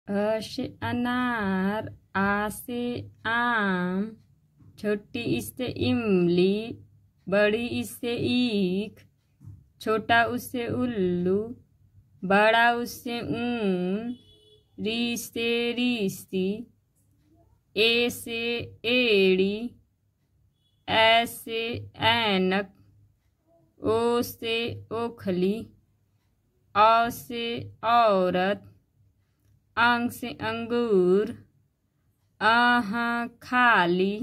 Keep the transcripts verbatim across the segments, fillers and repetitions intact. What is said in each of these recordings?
अ से अनार, आ से आम, छोटी इससे इमली, बड़ी इससे ईख, छोटा उससे उल्लू, बड़ा उससे ऊन, री से रीसी, ए से एड़ी, ऐ से ऐनक, ओ से ओखली, औ से औरत, अंग से अंगूर, आह खाली,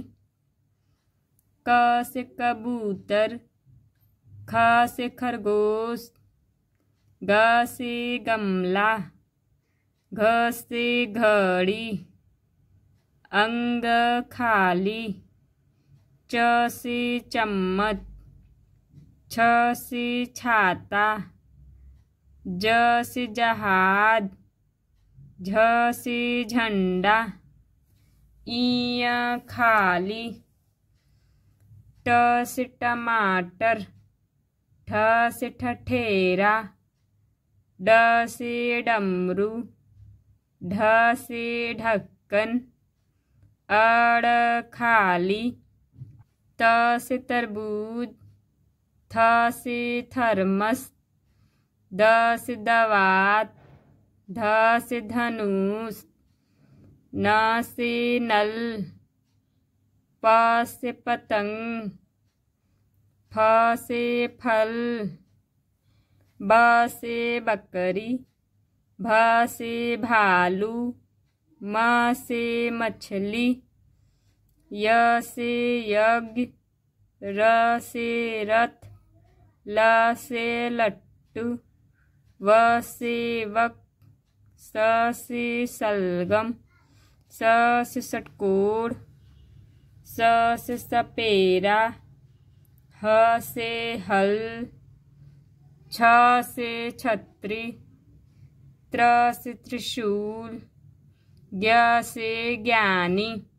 क से कबूतर, ख से खरगोश, ग से गमला, घ से घड़ी, अंग खाली, च से चम्मच, छ से छाता, ज से जहाज, झ से झंडा, ई खाली, ट से टमाटर, ठ से ठठेरा, ड से डमरू, ढ से ढक्कन, अड़ खाली, त से तरबूज, थ से थर्मस, द से दवात, ध से धनुष, न से नल, प से पतंग, फ से फल, ब से बकरी, भ से भालू, म से मछली, य से यज्ञ, र से रथ, ल से लट्टू, व से वक, स से सलगम, स से षटकोण, स से सपेरा, ह से हल, छ से छतरी, त्र से त्रिशूल, ज्ञ से ज्ञानी।